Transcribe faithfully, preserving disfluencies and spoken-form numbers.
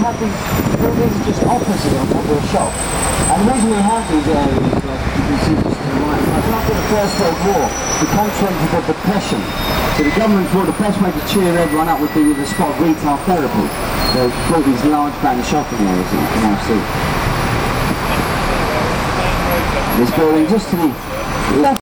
have these, these are just offices on top of a shop. And the reason we have these areas, like you can see just to the right, like after the First World War, the country entered the depression. So the government thought the best way to cheer everyone up would be with a spot of retail therapy. So they built these large band shopping areas that you can now see. This building just to the left